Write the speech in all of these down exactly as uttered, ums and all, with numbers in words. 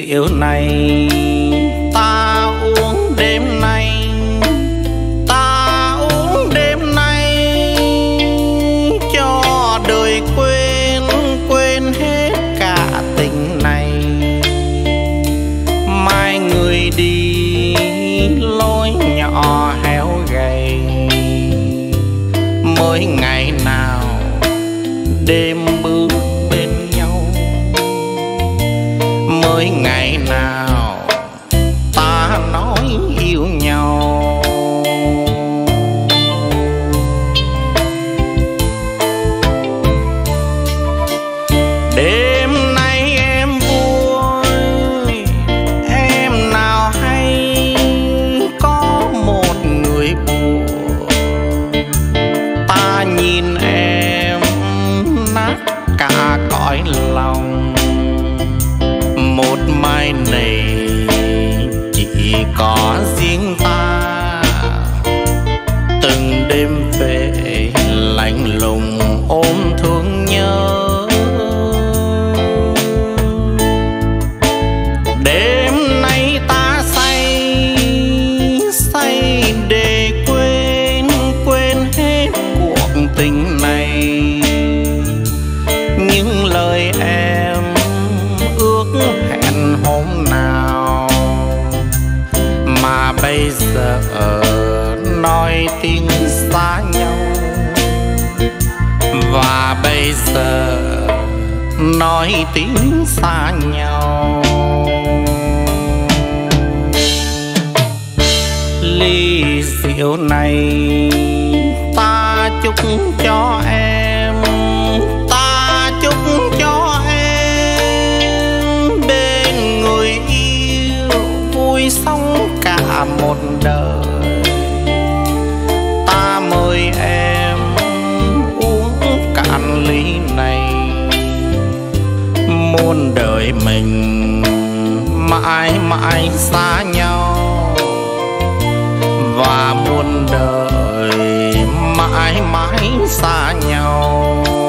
rượu này ta uống đêm nay, ta uống đêm nay cho đời quên, quên hết cả tình này. Mai người đi lối nhỏ héo gầy, mới ngày nào đêm bước bên nhau, mới ngày nào ta nói yêu nhau. Đêm nay em vui, em nào hay có một người buồn. Ta nhìn em nát cả cõi lòng, một mai này chỉ có riêng ta. Từng đêm về lạnh lùng ôm thương nhớ, đêm nay ta say say để quên, quên hết cuộc tình này. Những lời em ước hẹn hôm nào mà bây giờ nói tiếng xa nhau, và bây giờ nói tiếng xa nhau. Ly rượu này ta chúc cho em, ta chúc cho em bên người yêu vui sống cả một đời. Ta mời em uống cạn ly này, muôn đời mình mãi mãi xa nhau, và muôn đời mãi mãi xa nhau.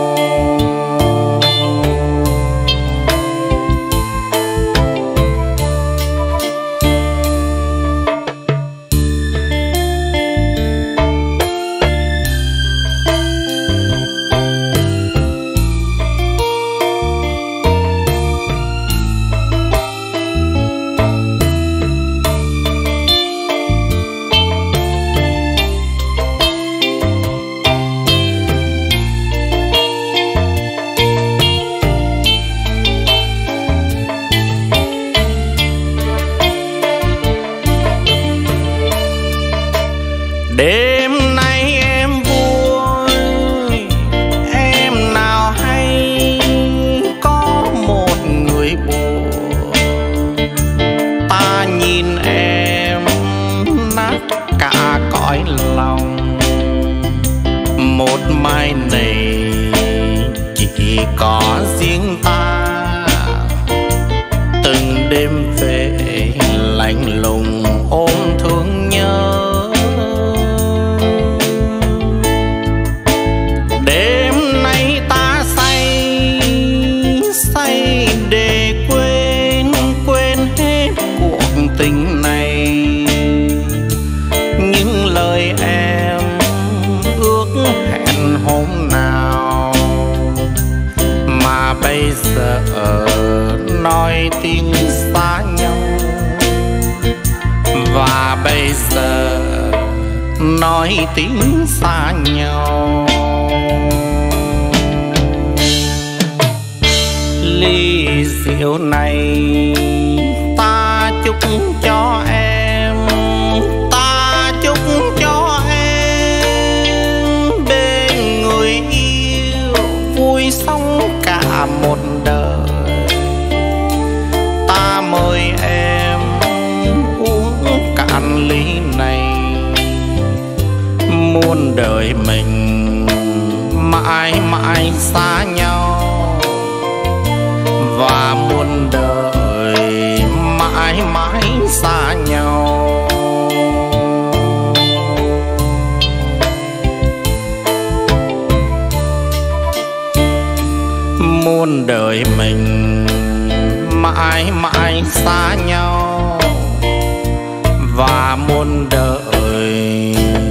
Đêm nay em vui, em nào hay có một người buồn. Ta nhìn em nát cả cõi lòng, một mai này chỉ có riêng ta. Từng đêm về lạnh lùng ôm thương nhớ, tình này. Những lời em ước hẹn hôm nào mà bây giờ nói tiếng xa nhau, và bây giờ nói tiếng xa nhau. Ly rượu này ta chúc cho em, ta chúc cho em bên người yêu vui sống cả một đời. Ta mời em uống cạn ly này, muôn đời mình mãi mãi xa nhau, và muôn đời mãi mãi xa nhau. Muôn đời mình mãi mãi xa nhau và muôn đời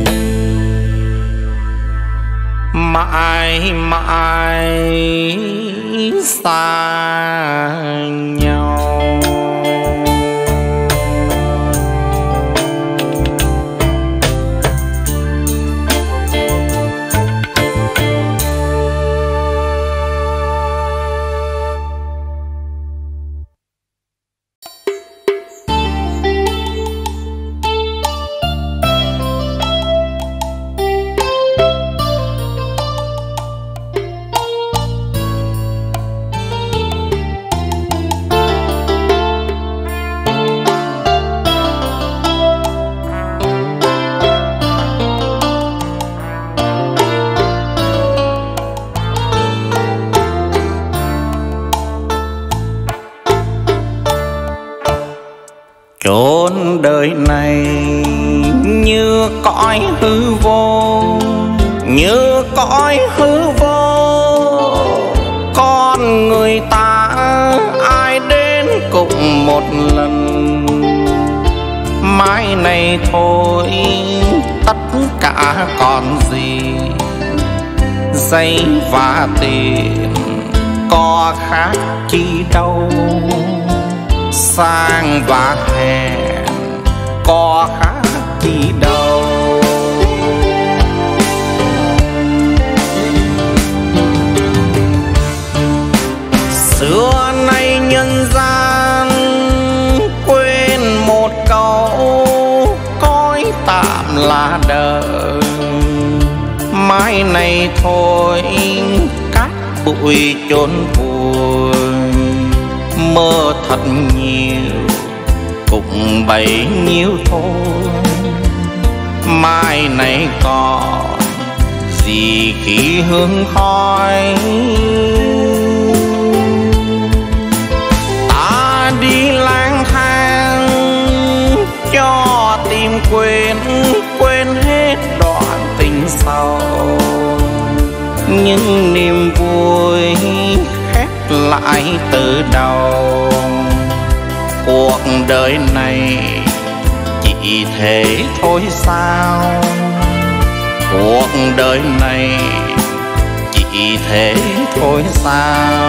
mãi mãi xa nhau. Chốn đời này như cõi hư vô, như cõi hư vô, con người ta ai đến cũng một lần. Mai này thôi tất cả còn gì, giấy và tiền có khác chi đâu, sang và hẹn có khác chi đâu. Xưa nay nhân gian quên một câu cõi tạm là đời. Mai này thôi cát bụi chôn vùi, mơ thật nhiều cũng bấy nhiêu thôi. Mai này còn gì khi hương khói, ta đi lang thang cho tìm quên quên hết đoạn tình sâu. Nhưng niềm vui khép lại từ đầu, cuộc đời này chỉ thế thôi sao, cuộc đời này chỉ thế thôi sao.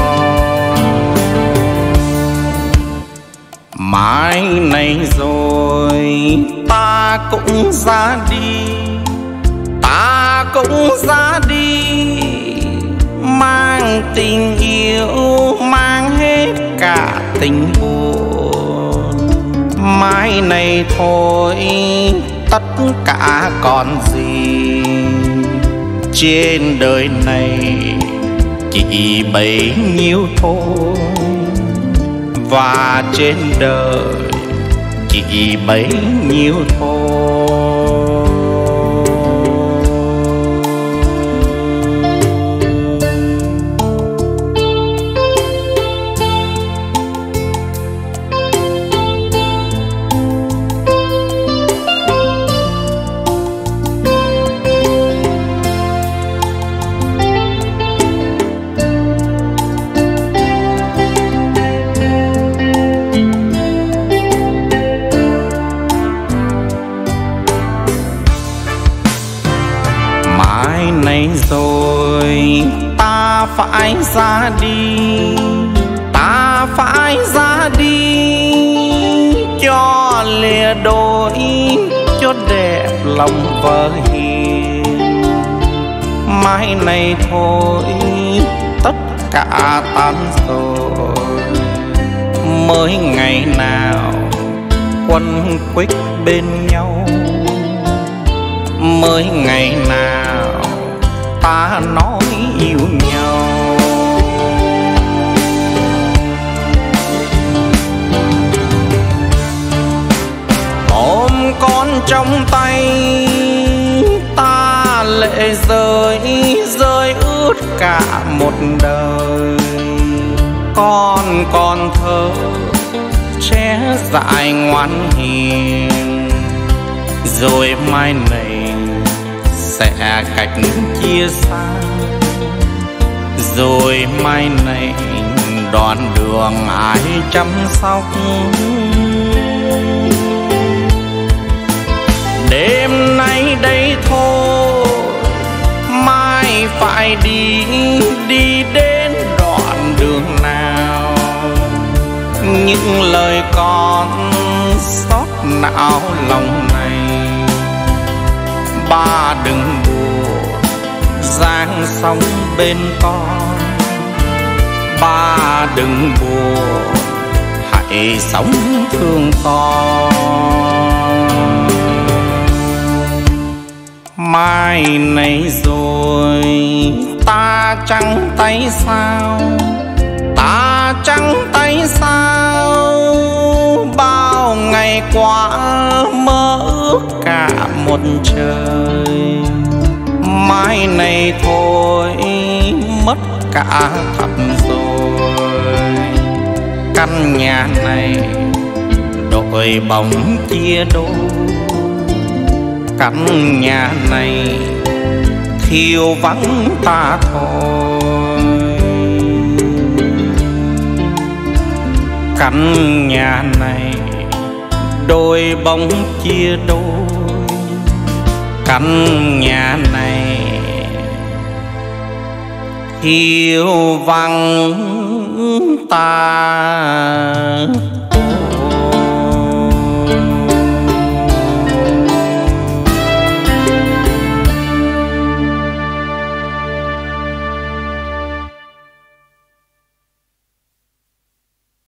Mai này rồi ta cũng ra đi, ta cũng ra đi, mang tình yêu mang hết cả tình buồn. Mai này thôi tất cả còn gì, trên đời này chỉ bấy nhiêu thôi, và trên đời chỉ bấy nhiêu thôi. Này rồi ta phải ra đi, ta phải ra đi, cho lìa đôi cho đẹp lòng vợ hiền. Mai này thôi tất cả tan rồi, mới ngày nào quấn quýt bên nhau, mới ngày nào ta nói yêu nhau. Ôm con trong tay ta lệ rơi rơi ướt cả một đời. Con còn thơ trẻ dại ngoan hiền, rồi mai này sẽ cách chia xa, rồi mai này đoạn đường ai chăm sóc. Đêm nay đây thôi, mai phải đi, đi đến đoạn đường nào. Những lời con xót não lòng này, ba đừng buồn giang sống bên con. Ba đừng buồn hãy sống thương con. Mai này rồi ta trắng tay sao, ta trắng tay sao. Bao ngày qua mơ ước cả một trời, mai này thôi mất cả thật rồi. Căn nhà này đội bóng chia đôi, căn nhà này thiếu vắng ta thôi. Căn nhà này đôi bóng chia đôi, căn nhà này thiếu vắng ta